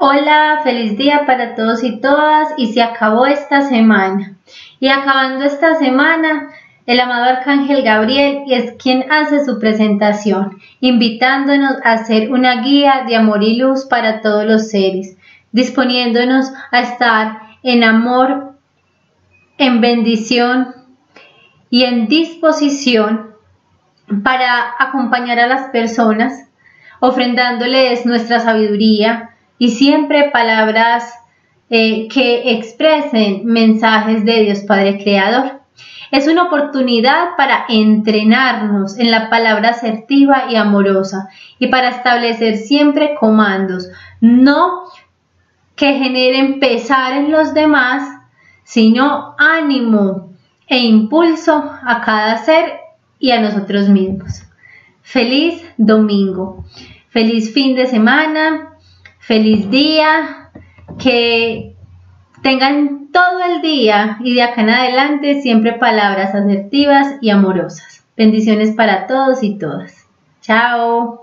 Hola, feliz día para todos y todas, y se acabó esta semana. Y acabando esta semana, el amado Arcángel Gabriel es quien hace su presentación, invitándonos a ser una guía de amor y luz para todos los seres, disponiéndonos a estar en amor, en bendición y en disposición para acompañar a las personas, ofrendándoles nuestra sabiduría y siempre palabras que expresen mensajes de Dios Padre Creador. Es una oportunidad para entrenarnos en la palabra asertiva y amorosa y para establecer siempre comandos, no que generen pesar en los demás, sino ánimo e impulso a cada ser y a nosotros mismos. Feliz domingo, feliz fin de semana, feliz día, que tengan todo el día y de acá en adelante siempre palabras asertivas y amorosas. Bendiciones para todos y todas. Chao.